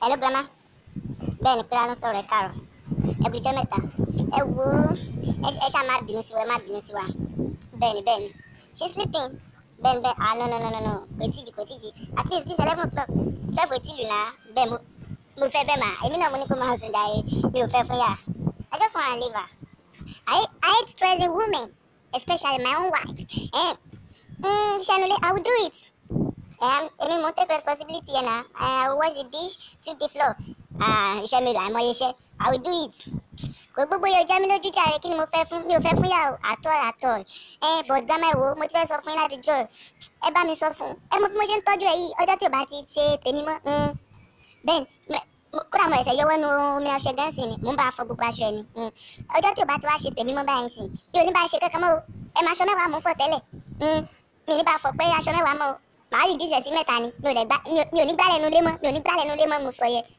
Hello grandma. Bẹ́ẹ̀ni pé lánàá sọ̀rọ̀ ẹ káàárọ̀. Ẹ kú ijọ́ mẹ́ta. Ẹ wo ẹ ṣáà má bínú sí wa, ẹ má bínú sí wa. Bẹ́ẹ̀ni. She sleeping. Bẹ́ẹ̀ni. Ah no. Kò tí jí. At least this 11 o'clock. 12 ò tí lù náà. Bẹ́ẹ̀ mo fẹ́ bẹ́ẹ̀ mà. Èmi náà mo ní kó máa sùn jàre. Mi ò fẹ́ fún yà. I just wanna leave her. I hate stressing women, especially my own wife. Shanule, I will do it. Èmi mo take responsibility yẹn na. I will wash the dish, sweep the floor. Iṣẹ́ mi rà àìmọye iṣẹ́. I will do it. Kò gbogbo yóò já mi lójú jàre kí ni mo fẹ́ fún mi ò fẹ́ fún yà o at all. But grandma wo mo ti fẹ́ sọ fún yín láti jọ ẹ bá mi sọ fún ẹ mọ bí mo ṣe ń tọ́jú ẹ yìí ọjọ́ tí ò bá ti ṣe tèmi mọ́ bẹ́ẹ̀ kódà mo ẹ̀sẹ̀ yọwọ́ nu omi ọṣẹ gánsì ni mò ń bá a fọ gbogbo aṣọ ẹ ni ọjọ́ tí ò bá ti wá ṣe tèmi mọ́ báyìí sìn bí oní bá ṣe kankan mọ́ o ẹ máa aṣọ mẹ́wàá mò ń fọ tẹ́lẹ̀ mi ní bá a fọ pé aṣọ mẹ́wàá mọ́ o màá rí díṣẹ̀ sí mẹ́ta ni mi ò ní gbálẹ̀ nu lé mọ́ mo sọ yẹ